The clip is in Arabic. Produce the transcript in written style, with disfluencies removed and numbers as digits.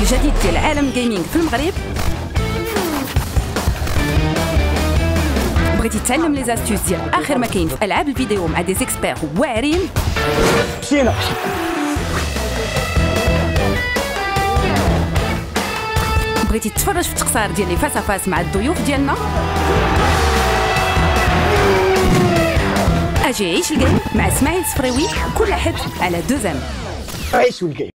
الجديد ديال عالم جيمنج في المغرب. بغيتي تعلم لي زاستوس ديال اخر ما كاين في العاب الفيديو مع دي زيكسبير واعرين. مشينا. بغيتي تتفرج في التقصير ديال لي فاس فاس مع الضيوف ديالنا. اجي عيش الجيم مع اسماعيل الصفريوي كل حد على 2M. عيشوا الجيم.